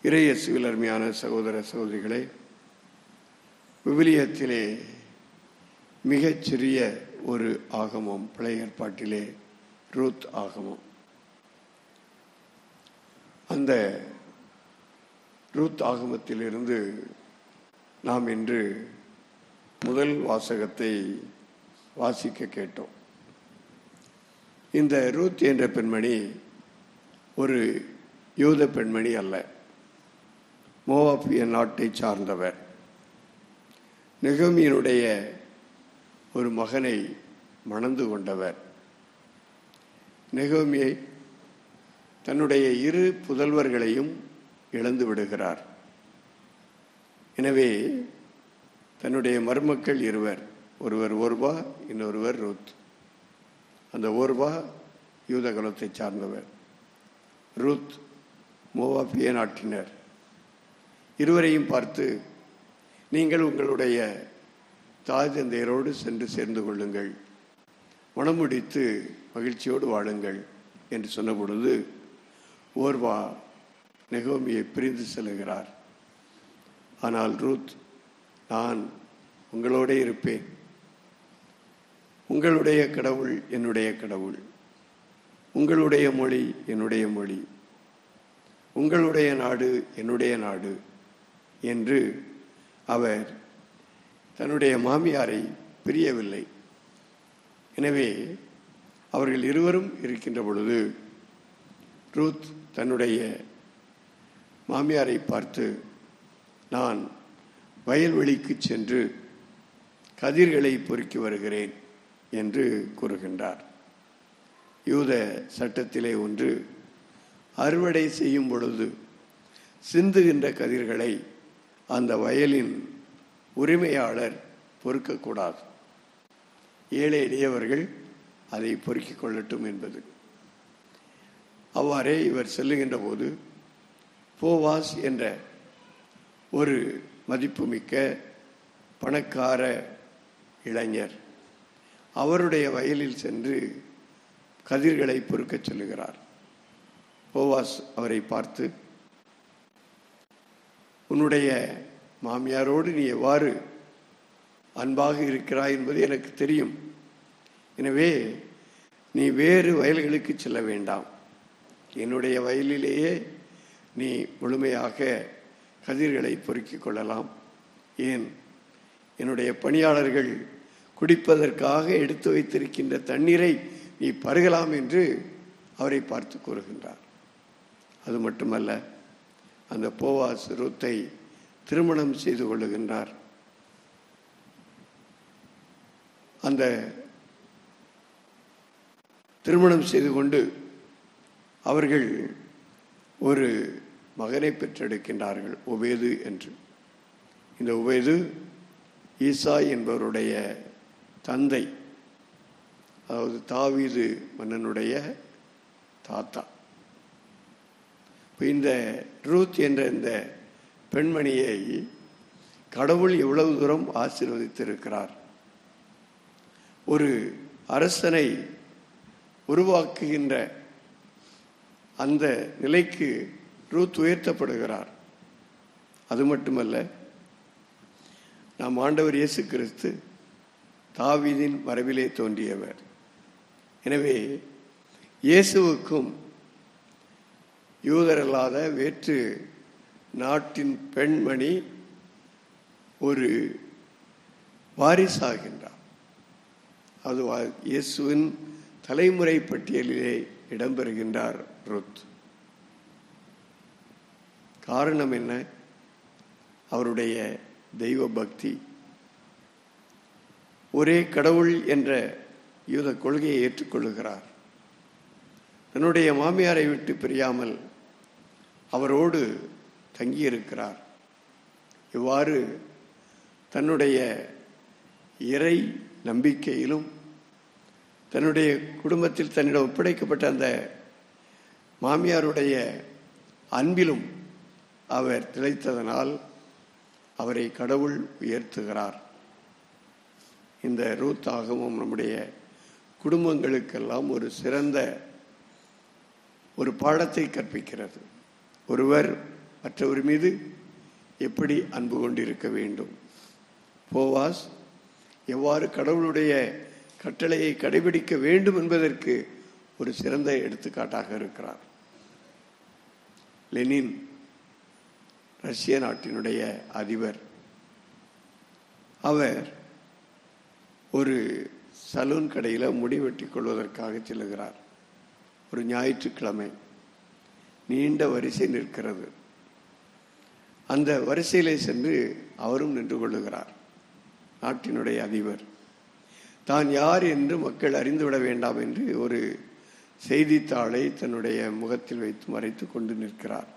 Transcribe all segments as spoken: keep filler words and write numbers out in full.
இறை இயேசுவில் அருமையான சகோதர சகோதரிகளே, விவிலியத்திலே மிகச்சிறிய ஒரு ஆகமம் பழைய ஏற்பாட்டிலே ரூத் ஆகமம். அந்த ரூத் ஆகமத்திலிருந்து நாம் இன்று முதல் வாசகத்தை வாசிக்க கேட்டோம். இந்த ரூத் என்ற பெண்மணி ஒரு யூத பெண்மணி அல்ல, மோவாபிய நாட்டை சார்ந்தவர். நெகோமியினுடைய ஒரு மகனை மணந்து கொண்டவர். நெகோமியை தன்னுடைய இரு புதல்வர்களையும் இழந்து விடுகிறார். எனவே தன்னுடைய மருமக்கள் இருவர், ஒருவர் ஓர்பா, இன்னொருவர் ரூத். அந்த ஓர்பா யூத குலத்தை சார்ந்தவர், ரூத் மோவாபிய நாட்டினர். இருவரையும் பார்த்து, நீங்கள் உங்களுடைய தாய் தந்தையரோடு சென்று சேர்ந்து கொள்ளுங்கள், மனம் முடித்து மகிழ்ச்சியோடு வாழுங்கள் என்று சொன்ன பொழுது ஓர்வா நெகோமியை பிரிந்து செல்கிறார். ஆனால் ரூத், நான் உங்களோட இருப்பேன், உங்களுடைய கடவுள் என்னுடைய கடவுள், உங்களுடைய மொழி என்னுடைய மொழி, உங்களுடைய நாடு என்னுடைய நாடு என்று அவர் தன்னுடைய மாமியாரை பிரியவில்லை. எனவே அவர்கள் இருவரும் இருக்கின்ற பொழுது ரூத் தன்னுடைய மாமியாரை பார்த்து, நான் வயல்வெளிக்கு சென்று கதிர்களை பொறுக்கி வருகிறேன் என்று கூறுகின்றார். யூத சட்டத்திலே ஒன்று, அறுவடை செய்யும் பொழுது சிந்துகின்ற கதிர்களை அந்த வயலின் உரிமையாளர் பொறுக்கக்கூடாது, ஏழை எளியவர்கள் அதை பொறுக்கிக் கொள்ளட்டும் என்பது. அவ்வாறே இவர் செல்லுகின்ற போது போவாஸ் என்ற ஒரு மதிப்புமிக்க பணக்கார இளைஞர் அவருடைய வயலில் சென்று கதிர்களை பொறுக்கச் சொல்லுகிறார். போவாஸ் அவரை பார்த்து, உன்னுடைய மாமியாரோடு நீ எவ்வாறு அன்பாக இருக்கிறாய் என்பது எனக்கு தெரியும். எனவே நீ வேறு வயல்களுக்கு செல்ல வேண்டாம், என்னுடைய வயலிலேயே நீ முழுமையாக கதிர்களை பொறுக்கிக் கொள்ளலாம். ஏன், என்னுடைய பணியாளர்கள் குடிப்பதற்காக எடுத்து வைத்திருக்கின்ற தண்ணீரை நீ பருகலாம் என்று அவரை பார்த்து கூறுகின்றார். அது மட்டுமல்ல, அந்த போவாஸ் ரூத்தை திருமணம் செய்து கொள்ளுகின்றார். அந்த திருமணம் செய்து கொண்டு அவர்கள் ஒரு மகனை பெற்றெடுக்கின்றார்கள், உபேது என்று. இந்த உபேது ஈசாய் என்பவருடைய தந்தை, அதாவது தாவீது மன்னனுடைய தாத்தா. இந்த ரூத் என்ற இந்த பெண்மணியை கடவுள் எவ்வளவு தூரம் ஆசீர்வதித்திருக்கிறார். ஒரு அரசனை உருவாக்குகின்ற அந்த நிலைக்கு ரூத் உயர்த்தப்படுகிறார். அது மட்டுமல்ல, நாம் ஆண்டவர் இயேசு கிறிஸ்து தாவீதின் மரபிலே தோன்றியவர். எனவே இயேசுவுக்கும் யூதரல்லாத வேற்று நாட்டின் பெண்மணி ஒரு வாரிசாகின்றார். அது இயேசுவின் தலைமுறை பட்டியலிலே இடம்பெறுகின்றார் ரூத். காரணம் என்ன? அவருடைய தெய்வ பக்தி. ஒரே கடவுள் என்ற யூத கொள்கையை ஏற்றுக்கொள்ளுகிறார். தன்னுடைய மாமியாரை விட்டு பிரியாமல் அவரோடு தங்கியிருக்கிறார். இவ்வாறு தன்னுடைய இறை நம்பிக்கையிலும் தன்னுடைய குடும்பத்தில் தன்னிடம் ஒப்படைக்கப்பட்ட அந்த மாமியாருடைய அன்பிலும் அவர் திளைத்ததனால் அவரை கடவுள் உயர்த்துகிறார். இந்த ரூத் ஆகமம் நம்முடைய குடும்பங்களுக்கெல்லாம் ஒரு சிறந்த ஒரு பாடத்தை கற்பிக்கிறது. ஒருவர் மற்றவர் மீது எப்படி அன்பு கொண்டிருக்க வேண்டும். போவாஸ் எவ்வாறு கடவுளுடைய கட்டளையை கடைபிடிக்க வேண்டும் என்பதற்கு ஒரு சிறந்த எடுத்துக்காட்டாக இருக்கிறார். லெனின் ரஷ்ய நாட்டினுடைய அதிபர். அவர் ஒரு சலூன் கடையில் முடி வெட்டி கொள்வதற்காக செல்லுகிறார். ஒரு ஞாயிற்றுக்கிழமை நீண்ட வரிசை நிற்கிறது. அந்த வரிசையிலே சென்று அவரும் நின்று கொள்ளுகிறார். நாட்டினுடைய அதிபர் தான் யார் என்று மக்கள் அறிந்துவிட வேண்டாம் என்று ஒரு செய்தித்தாளை தன்னுடைய முகத்தில் வைத்து மறைத்து கொண்டு நிற்கிறார்.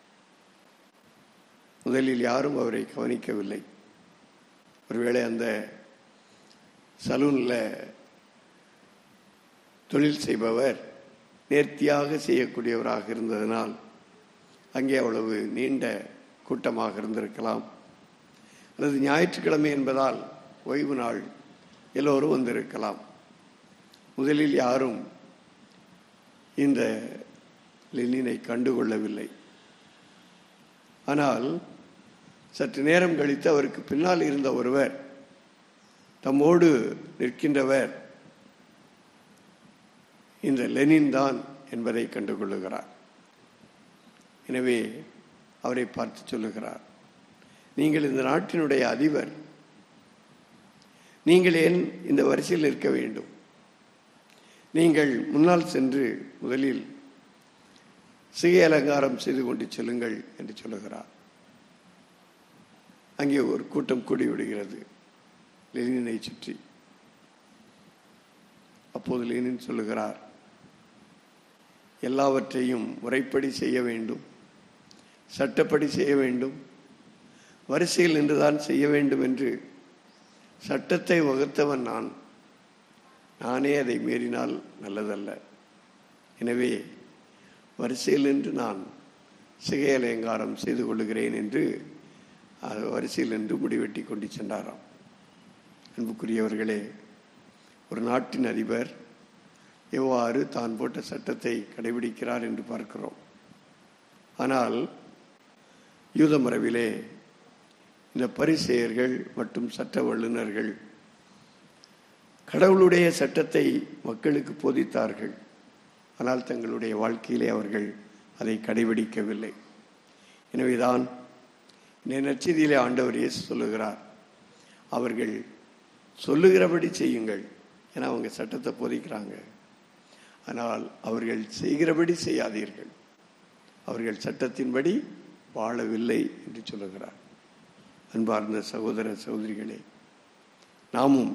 முதலில் யாரும் அவரை கவனிக்கவில்லை. ஒருவேளை அந்த சலூனில் தொழில் செய்பவர் நேர்த்தியாக செய்யக்கூடியவராக இருந்ததனால் அங்கே அவ்வளவு நீண்ட கூட்டமாக இருந்திருக்கலாம். அல்லது ஞாயிற்றுக்கிழமை என்பதால் ஓய்வு நாள், எல்லோரும் வந்திருக்கலாம். முதலில் யாரும் இந்த லெனினை கண்டுகொள்ளவில்லை. ஆனால் சற்று நேரம் கழித்து அவருக்கு பின்னால் இருந்த ஒருவர், தம்மோடு நிற்கின்றவர் இந்த லெனின் தான் என்பதை கண்டுகொள்ளுகிறார். எனவே அவரை பார்த்து சொல்லுகிறார், நீங்கள் இந்த நாட்டினுடைய அதிபர், நீங்கள் ஏன் இந்த வரிசையில் நிற்க வேண்டும்? நீங்கள் முன்னால் சென்று முதலில் சிகை அலங்காரம் செய்து கொண்டு செல்லுங்கள் என்று சொல்லுகிறார். அங்கே ஒரு கூட்டம் கூடிவிடுகிறது லெனினை சுற்றி. அப்போது லெனின் சொல்லுகிறார், எல்லாவற்றையும் முறைப்படி செய்ய வேண்டும், சட்டப்படி செய்ய வேண்டும், வரிசையில் நின்றுதான் செய்ய வேண்டும் என்று சட்டத்தை வகுத்தவன் நான். நானே அதை மீறினால் நல்லதல்ல. எனவே வரிசையில் நின்று நான் சிகை அலங்காரம் செய்து கொள்ளுகிறேன் என்று வரிசையில் நின்று முடிவெட்டி கொண்டு சென்றாராம். அன்புக்குரியவர்களே, ஒரு நாட்டின் அதிபர் எவ்வாறு தான் போட்ட சட்டத்தை கடைபிடிக்கிறார் என்று பார்க்கிறோம். ஆனால் யூத மரபிலே இந்த பரிசேயர்கள் மற்றும் சட்ட வல்லுநர்கள் கடவுளுடைய சட்டத்தை மக்களுக்கு போதித்தார்கள். ஆனால் தங்களுடைய வாழ்க்கையிலே அவர்கள் அதை கடைபிடிக்கவில்லை. எனவேதான் நற்செய்தியிலே ஆண்டவர் இயேசு சொல்லுகிறார், அவர்கள் சொல்லுகிறபடி செய்யுங்கள். ஏன்னா அவங்க சட்டத்தை போதிக்கிறாங்க, ஆனால் அவர்கள் செய்கிறபடி செய்யாதீர்கள், அவர்கள் சட்டத்தின்படி வாழவில்லை என்று சொல்லுகிறார். அன்பார்ந்த சகோதர சகோதரிகளே, நாமும்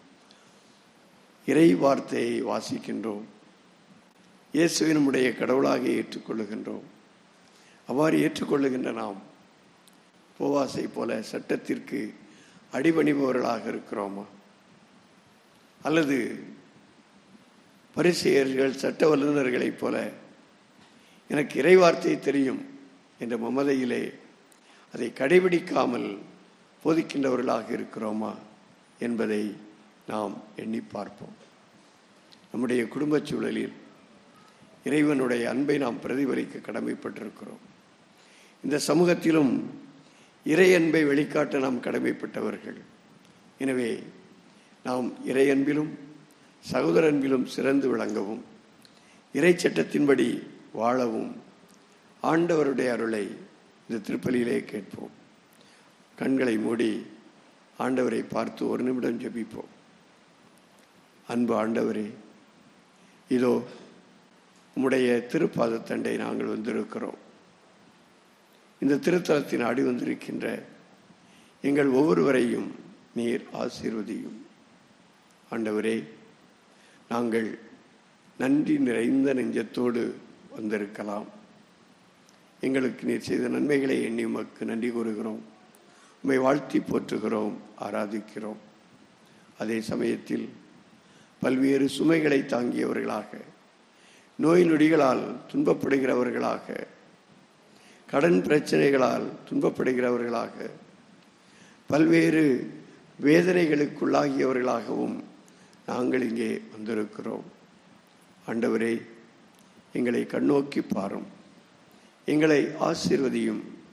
இறை வார்த்தையை வாசிக்கின்றோம், இயேசுவை நம்முடைய கடவுளாக ஏற்றுக்கொள்ளுகின்றோம். அவ்வாறு ஏற்றுக்கொள்ளுகின்ற நாம் போவாசை போல சட்டத்திற்கு அடிபணிபவர்களாக இருக்கிறோமா? அல்லது பரிசேயர்கள் சட்ட வல்லுநர்களைப் போல எனக்கு இறை வார்த்தை தெரியும் என்ற மமதையிலே அதை கடைபிடிக்காமல் போதிக்கின்றவர்களாக இருக்கிறோமா என்பதை நாம் எண்ணி பார்ப்போம். நம்முடைய குடும்ப சூழலில் இறைவனுடைய அன்பை நாம் பிரதிபலிக்க கடமைப்பட்டிருக்கிறோம். இந்த சமூகத்திலும் இறை அன்பை வெளிக்காட்ட நாம் கடமைப்பட்டவர்கள். எனவே நாம் இறை அன்பிலும் சகோதர அன்பிலும் சிறந்து விளங்கவும், இறை சட்டத்தின்படி வாழவும் ஆண்டவருடைய அருளை இந்த திருப்பலியிலே கேட்போம். கண்களை மூடி ஆண்டவரை பார்த்து ஒரு நிமிடம் ஜெபிப்போம். அன்பு ஆண்டவரே, இதோ உம்முடைய திருப்பாதத்தண்டை நாங்கள் வந்திருக்கிறோம். இந்த திருத்தலத்தின் அடி வந்திருக்கின்ற எங்கள் ஒவ்வொருவரையும் நீர் ஆசீர்வதியும். ஆண்டவரே, நாங்கள் நன்றி நிறைந்த நெஞ்சத்தோடு வந்திருக்கலாம். எங்களுக்கு நீர் செய்த நன்மைகளை எண்ணி உமக்கு நன்றி கூறுகிறோம், உம்மை வாழ்த்தி போற்றுகிறோம், ஆராதிக்கிறோம். அதே சமயத்தில் பல்வேறு சுமைகளை தாங்கியவர்களாக, நோய் நொடிகளால் துன்பப்படுகிறவர்களாக, கடன் பிரச்சனைகளால் துன்பப்படுகிறவர்களாக, பல்வேறு வேதனைகளுக்குள்ளாகியவர்களாகவும் நாங்கள் இங்கே வந்திருக்கிறோம். ஆண்டவரே, எங்களை கண்ணோக்கி பாரும், எங்களை ஆசீர்வதியும்,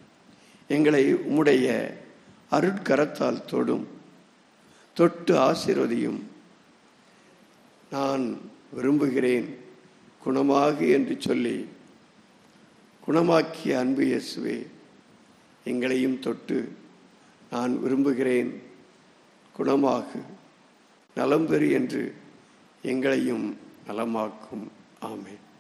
எங்களை உம்முடைய அருட்கரத்தால் தொடும், தொட்டு ஆசீர்வதியும். நான் விரும்புகிறேன், குணமாகு என்று சொல்லி குணமாக்கிய அன்பு இயேசுவே, எங்களையும் தொட்டு நான் விரும்புகிறேன், குணமாகு, நலம் பெறு என்று எங்களையும் நலமாக்கும். ஆமென்.